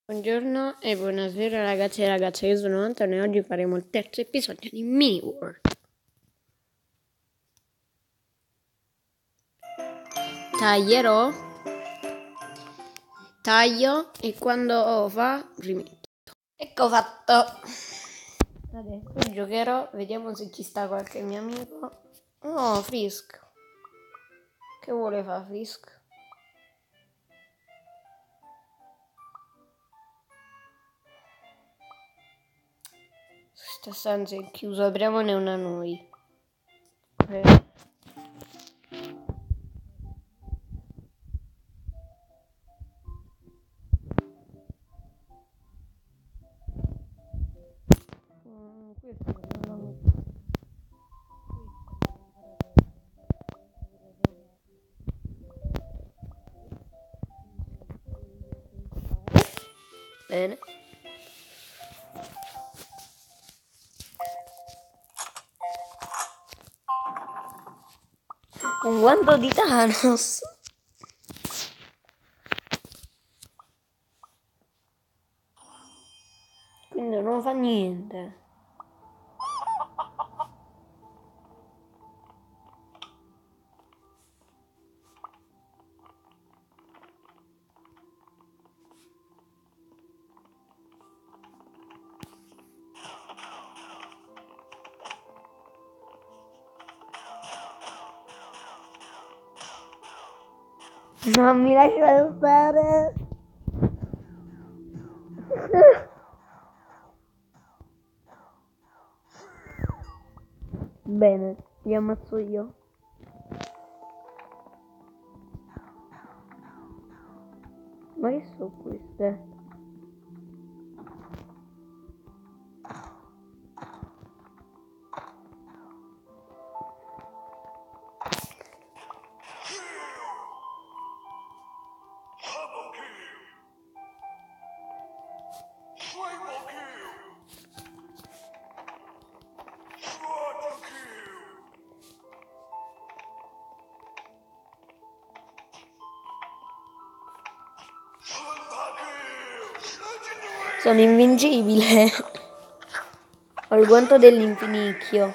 Buongiorno e buonasera ragazzi e ragazze, io sono Antonio e oggi faremo il terzo episodio di Mini World. Taglio e quando fa rimetto. Ecco fatto. Adesso giocherò, vediamo se ci sta qualche mio amico. Oh, Frisk. Che vuole fare Frisk? Questa stanza è chiusa, apriamone una noi. Bene. Un guanto di Thanos. Quindi non fa niente. Non mi lasciare stare. Bene, li ammazzo io. Ma che sono queste? Sono invincibile. Ho il guanto dell'infinicchio.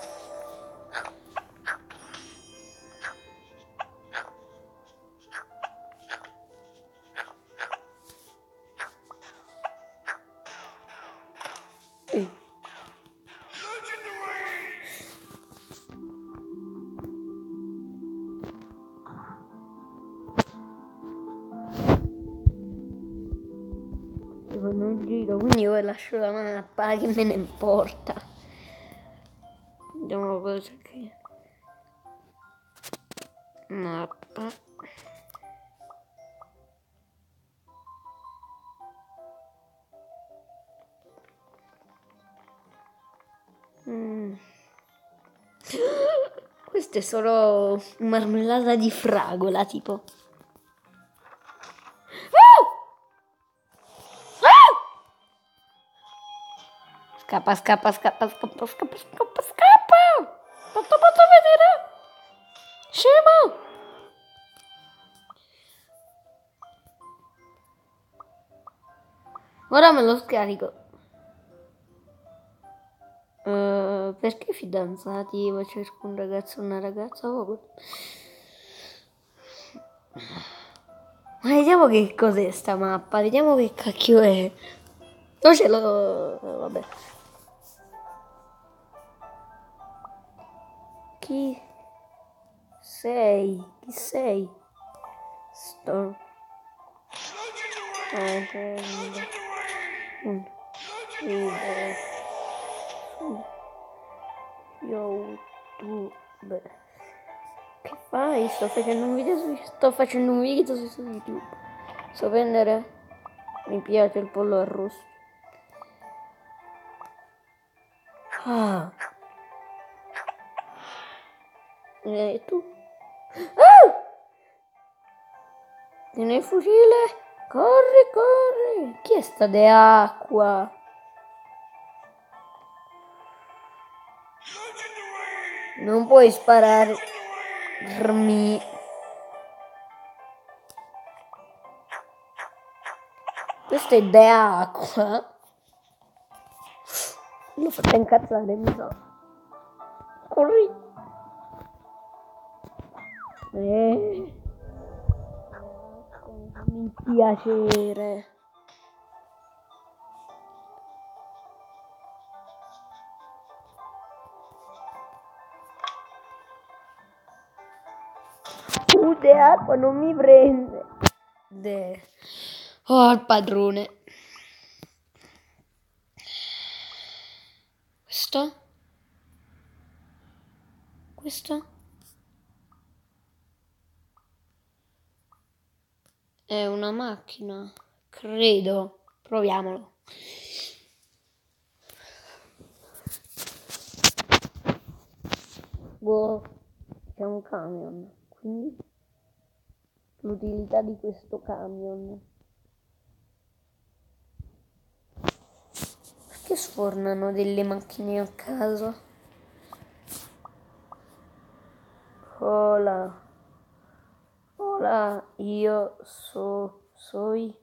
Fanno un giro, quindi io lascio la mappa, che me ne importa. Vediamo cosa che... Mappa. Questa è solo marmellata di fragola, tipo. Scappa, scappa, scappa, scappa, scappa, scappa, scappa! Non ti posso vedere! Scemo! Ora me lo scarico. Perché fidanzati? Io cerco un ragazzo e una ragazza. Ma vediamo che cos'è sta mappa. Vediamo che cacchio è. Non ce l'ho. Vabbè. Chi sei? Chi sei? Sto. YouTube. Che fai? Sto facendo un video su YouTube. So prendere. Mi piace il pollo arrosto. Ah. E tu? Ah! Tieni il fucile. Corri, corri. Chi è sta de acqua? Non puoi sparare. Questa è de acqua. L'ho fatta incazzare, mi sa. Corri. Mi piacere. De acqua non mi prende. Oh, il padrone. Questo è una macchina, credo. Proviamolo. Boh, c'è un camion, quindi l'utilità di questo camion. Perché sfornano delle macchine a caso? Hola, io soy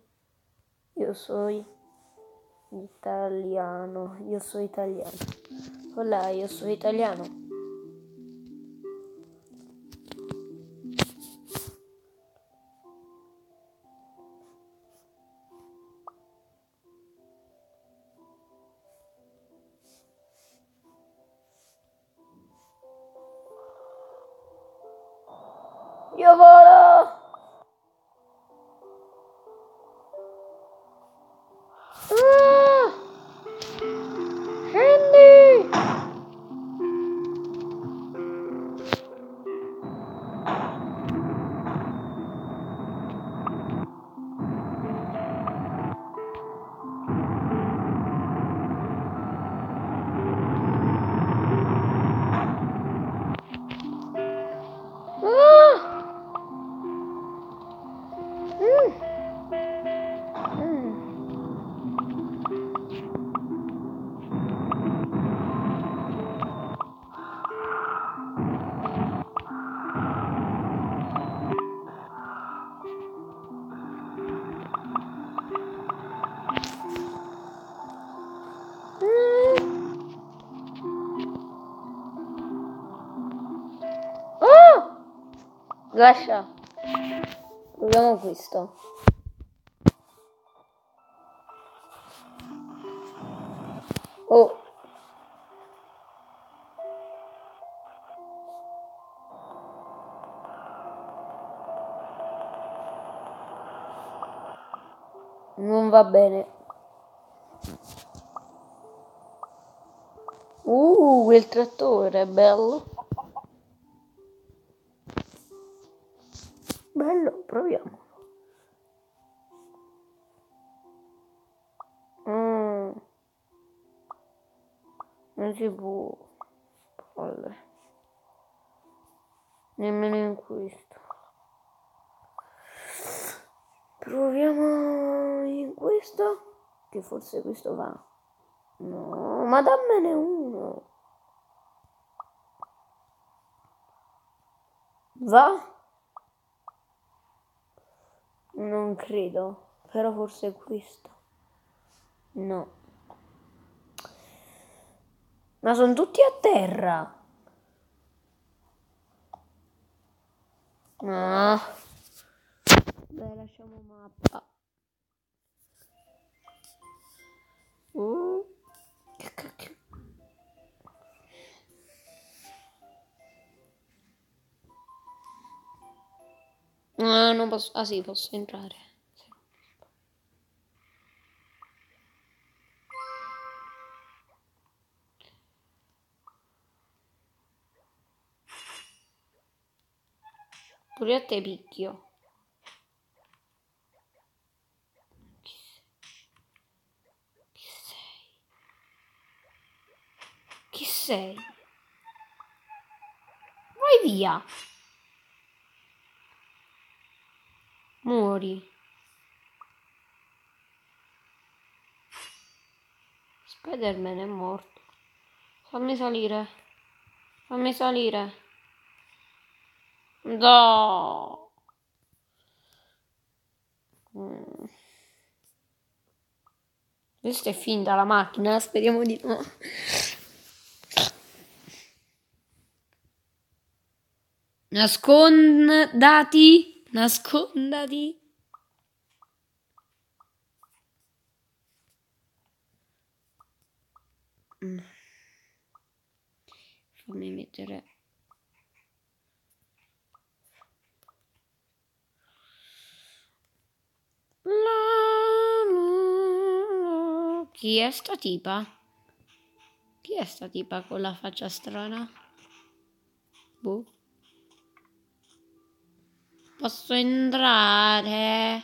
italiano. Hola, io sono italiano. Io volo! Scendi! Lascia. Proviamo questo. Oh. Non va bene. Quel trattore è bello. Bello, proviamo. Non si può. Palle. Nemmeno in questo. Proviamo in questo. Che forse questo va. No, ma dammene uno. Va? Non credo. Però forse questo. No. Ma sono tutti a terra. No. Beh, lasciamo mappa. Che cacchio. No, non posso. Ah sì, posso entrare. Pure a te picchio. Chi sei? Vai via. Muori. Spider-Man è morto. Fammi salire. Fammi salire. No. Questa è finta la macchina, speriamo di no. Nascondati, nascondati. Fammi mettere. Chi è sta tipa? Chi è sta tipa con la faccia strana? Boh. Posso entrare?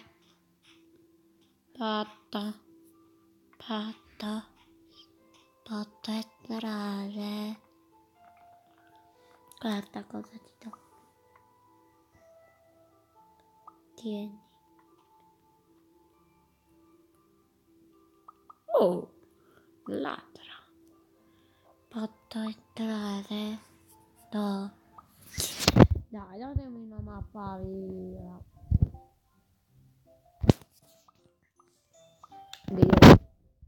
Patta. Patta. Patta entrare. Guarda cosa ti do. Tieni. Oh, ladra. Posso entrare? No. Dai, datemi una mappa vera. Dio.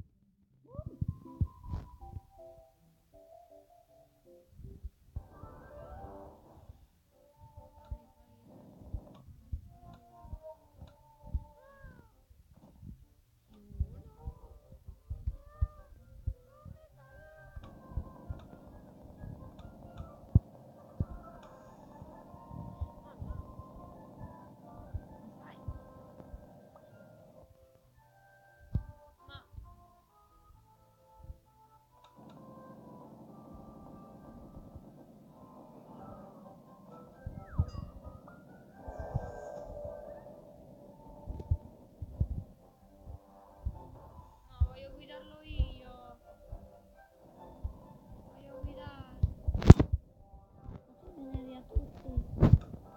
Voglio guidarlo io. Voglio guidare. Vieni via tutti.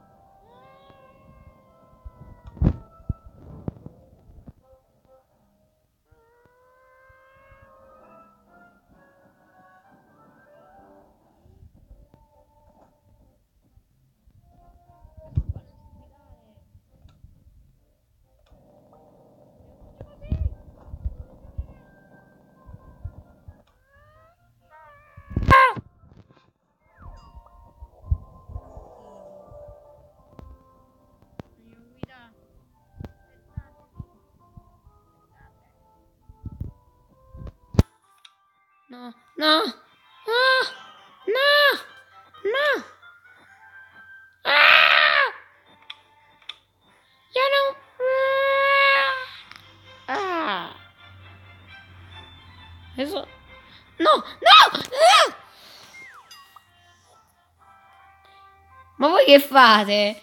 Voglio guidare. No, no, no, no, no. Ah! Io non... Ah! Adesso... No, no! Ah! Ma voi che fate?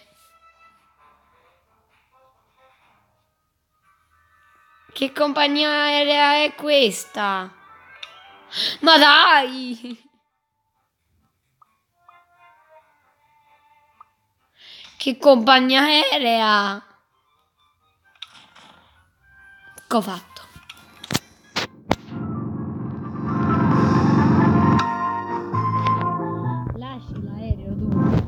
Che compagnia aerea è questa? Ma dai! Che compagnia aerea? Che ho fatto? Lasci l'aereo tu.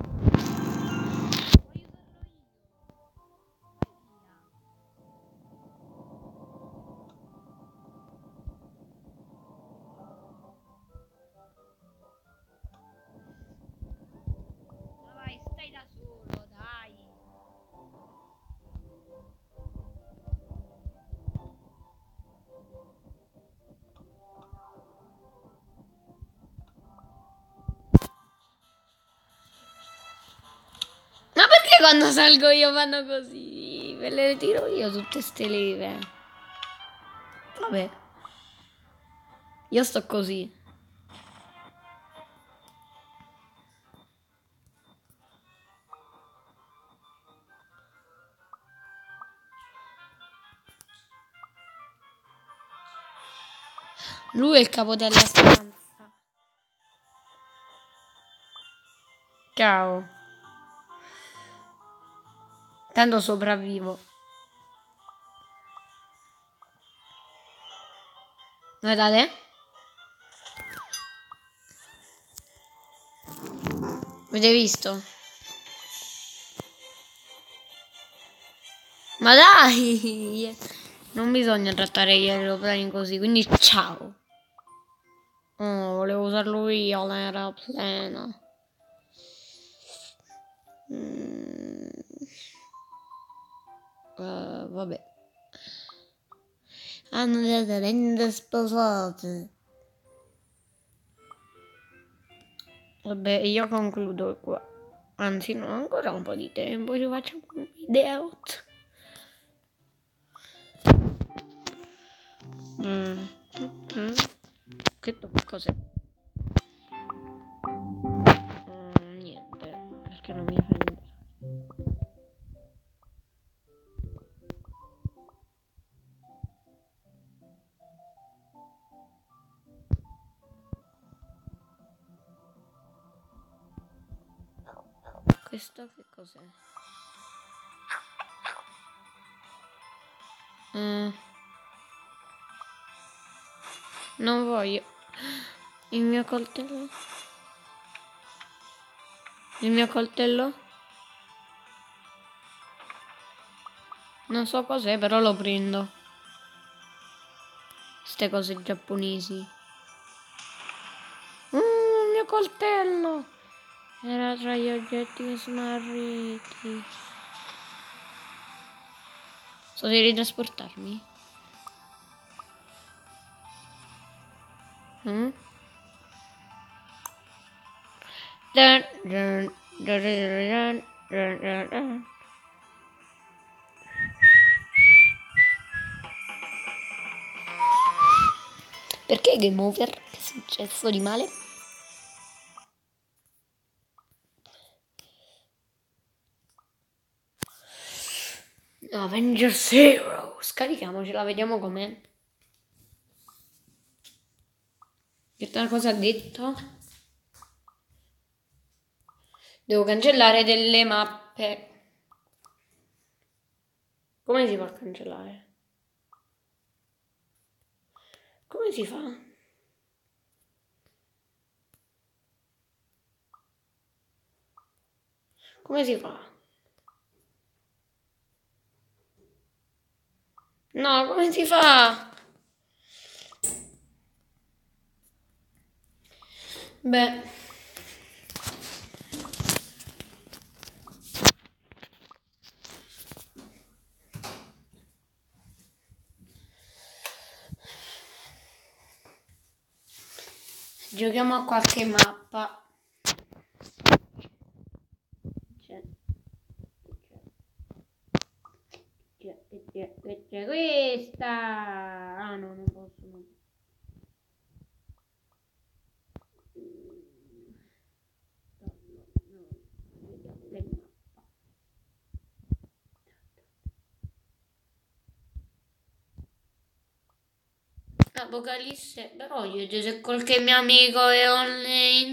Vai, stai da solo, dai. Ma perché quando salgo io fanno così? Ve le tiro io tutte ste leve. Vabbè. Io sto così. Lui è il capo della stanza. Ciao. Tanto sopravvivo. Guardate. Avete visto? Ma dai! Non bisogna trattare gli aeroplani così, quindi ciao. Oh, volevo usarlo io l'aeroplano. Vabbè. Hanno delle rende sposate. Vabbè, io concludo qua. Anzi, no, ancora un po' di tempo. Ci facciamo un video. Che cos'è? Niente, perché non mi fa niente. Questo che cos'è? Non voglio. Il mio coltello? Il mio coltello? Non so cos'è, però lo prendo. Ste cose giapponesi. Il mio coltello! Era tra gli oggetti smarriti. So di ritrasportarmi? Dun, dun, dun, dun, dun, dun, dun. Perché game over? Che è successo di male? Avengers Hero. Scarichiamocela, vediamo com'è. Che cosa ha detto? Devo cancellare delle mappe. Come si fa a cancellare? Come si fa? Come si fa? No, come si fa? Beh. Giochiamo a qualche mappa. C'è questa. Ah no, non posso. Apocalisse, però io se qualche mio amico è online.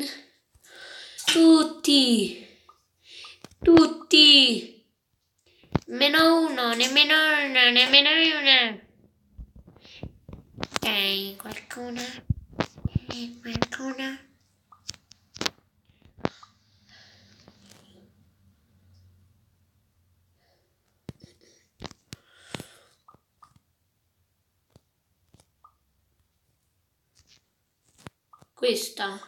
Tutti. Meno uno, nemmeno una. Qualcuna? Qualcuna? Questa.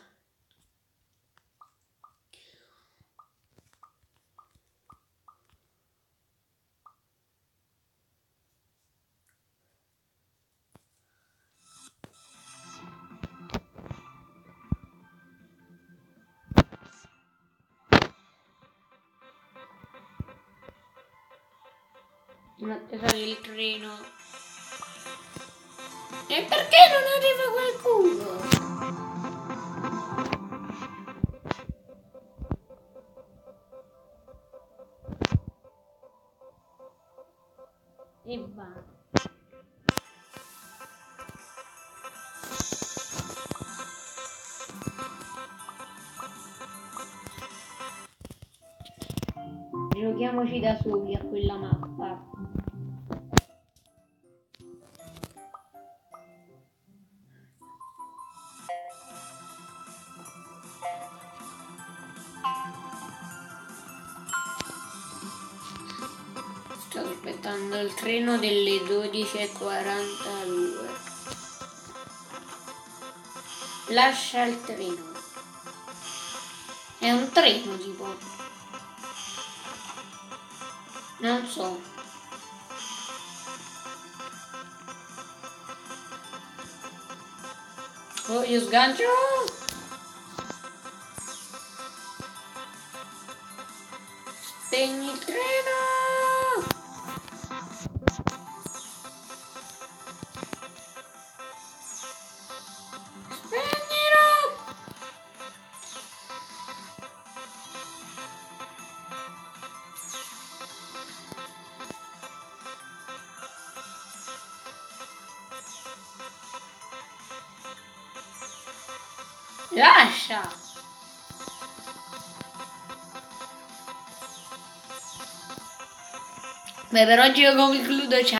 In attesa del treno. E perché non arriva qualcuno? E va. Giochiamoci da soli a quella mappa. Sto aspettando aspettando il treno delle 12:42. Lascia il treno. È un treno tipo. Non so. Oh, io sgancio. Spegni il treno. Spegnilo. Lascia. Beh, per oggi io concludo. Ciao.